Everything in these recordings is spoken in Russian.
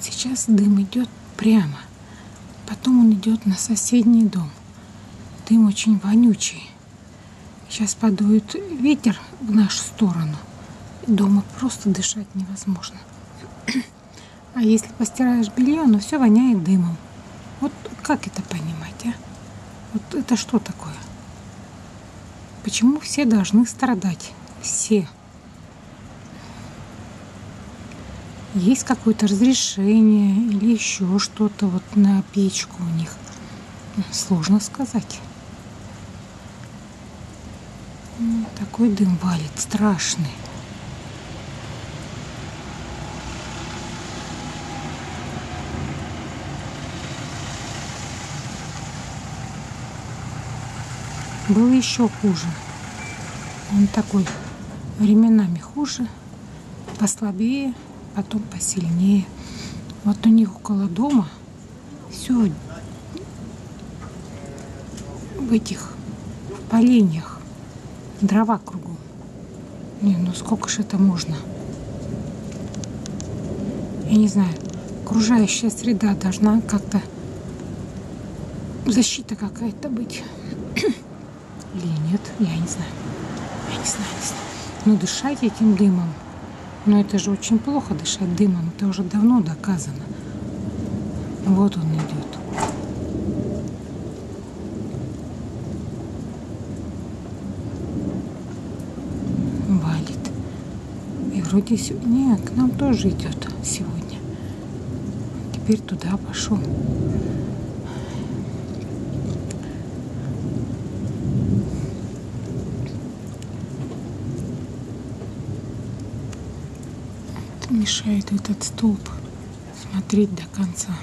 Вот сейчас дым идет прямо, потом он идет на соседний дом. Дым очень вонючий. Сейчас подует ветер в нашу сторону. Дома просто дышать невозможно. А если постираешь белье, оно все воняет дымом. Вот как это понимать, а? Вот это что такое? Почему все должны страдать? Все. Есть какое-то разрешение или еще что-то вот на печку у них? Сложно сказать. Такой дым валит, страшный. Было еще хуже. Он такой временами хуже, послабее, потом посильнее. Вот у них около дома все в этих поленьях, дрова кругом. Не, ну сколько ж это можно? Я не знаю, окружающая среда должна как-то, защита какая-то быть. Или нет, я не знаю. Я не знаю. Но дышать этим дымом, но это же очень плохо дышать дымом. Это уже давно доказано. Вот он идет. Валит. И вроде сегодня к нам тоже идет сегодня. Теперь туда пошел. Мешает этот столб смотреть до конца.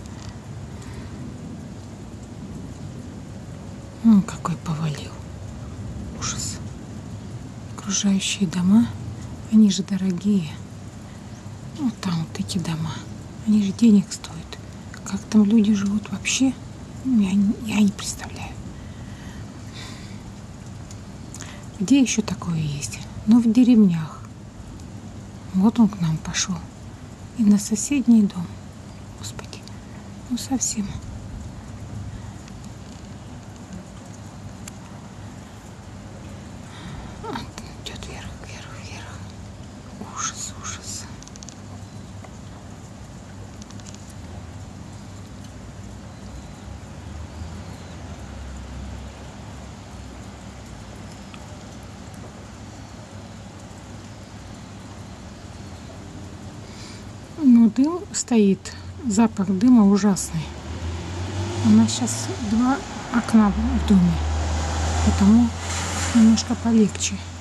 Какой повалил. Ужас. Окружающие дома, они же дорогие. Вот там вот эти дома. Они же денег стоят. Как там люди живут вообще, я не представляю. Где еще такое есть? Ну, в деревнях. Вот он к нам пошел. И на соседний дом. Господи, ну совсем. Идет вверх, вверх, вверх. Ужас, ужас. Ну, дым стоит, запах дыма ужасный. У нас сейчас 2 окна в доме, потому немножко полегче.